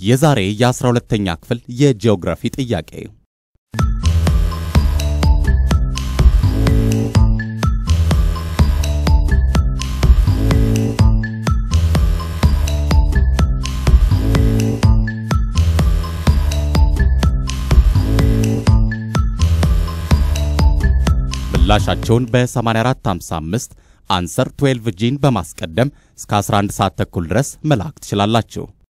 የዛሬ የ12ኛ ክፍል የጂኦግራፊ ጥያቄ ምላሻቸውን በ8455 አንሰር 12 ጂን በማስቀደም እስከ 11 ሰዓት ተኩል ድረስ መላክ ትችላላችሁ።